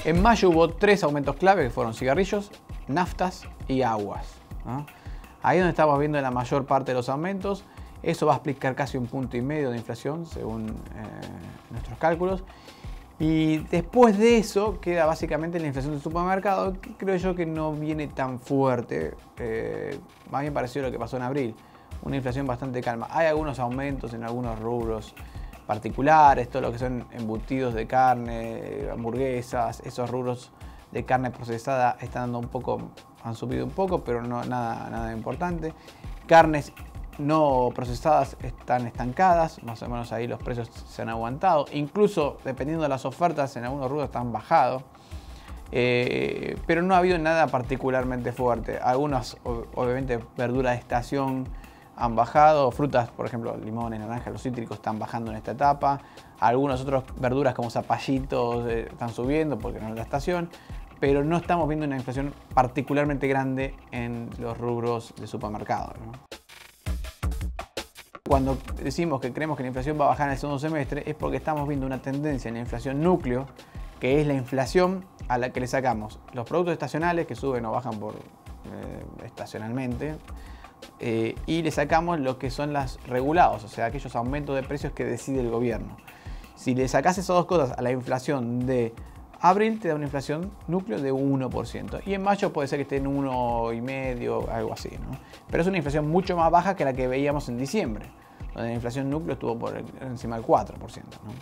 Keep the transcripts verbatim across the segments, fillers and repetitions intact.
En mayo hubo tres aumentos clave que fueron cigarrillos, naftas y aguas, ¿no? Ahí es donde estamos viendo la mayor parte de los aumentos. Eso va a explicar casi un punto y medio de inflación según eh, nuestros cálculos. Y después de eso queda básicamente la inflación del supermercado, que creo yo que no viene tan fuerte, eh, más bien parecido a lo que pasó en abril. Una inflación bastante calma. Hay algunos aumentos en algunos rubros particulares, todo lo que son embutidos de carne, hamburguesas, esos rubros de carne procesada están dando un poco, han subido un poco, pero no nada, nada importante. Carnes no procesadas están estancadas, más o menos ahí los precios se han aguantado. Incluso dependiendo de las ofertas, en algunos rubros están bajados. Eh, pero no ha habido nada particularmente fuerte. Algunas, obviamente, verduras de estación han bajado. Frutas, por ejemplo, limones, naranjas, los cítricos están bajando en esta etapa. Algunas otras verduras como zapallitos eh, están subiendo porque no es la estación. Pero no estamos viendo una inflación particularmente grande en los rubros de supermercado, ¿no? Cuando decimos que creemos que la inflación va a bajar en el segundo semestre es porque estamos viendo una tendencia en la inflación núcleo, que es la inflación a la que le sacamos los productos estacionales que suben o bajan por, eh, estacionalmente, eh, y le sacamos lo que son las regulados, o sea, aquellos aumentos de precios que decide el gobierno. Si le sacas esas dos cosas a la inflación de abril, te da una inflación núcleo de uno por ciento. Y en mayo puede ser que esté en uno coma cinco, algo así, ¿no? Pero es una inflación mucho más baja que la que veíamos en diciembre, donde la inflación núcleo estuvo por encima del cuatro por ciento, ¿no?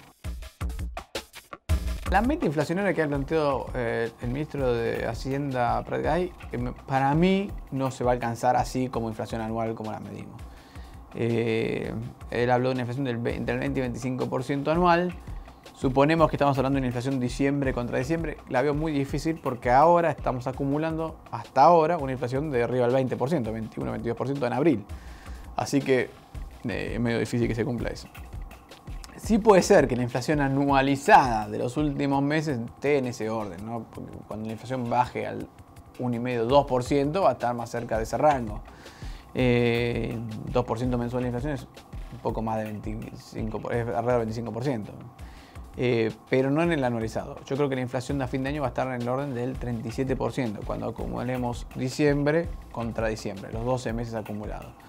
La meta inflacionaria que ha planteado eh, el ministro de Hacienda, Prat-Gay, eh, para mí no se va a alcanzar así como inflación anual como la medimos. Eh, él habló de una inflación del entre el veinte y veinticinco por ciento anual. Suponemos que estamos hablando de una inflación diciembre contra diciembre. La veo muy difícil porque ahora estamos acumulando, hasta ahora, una inflación de arriba del veinte por ciento, veintiuno a veintidós por ciento en abril. Así que eh, es medio difícil que se cumpla eso. Sí puede ser que la inflación anualizada de los últimos meses esté en ese orden, ¿no? Porque cuando la inflación baje al uno coma cinco a dos por ciento va a estar más cerca de ese rango. Eh, dos por ciento mensual de inflación es un poco más de veinticinco por ciento, es alrededor del veinticinco por ciento. Eh, pero no en el anualizado. Yo creo que la inflación de a fin de año va a estar en el orden del treinta y siete por ciento cuando acumulemos diciembre contra diciembre, los doce meses acumulados.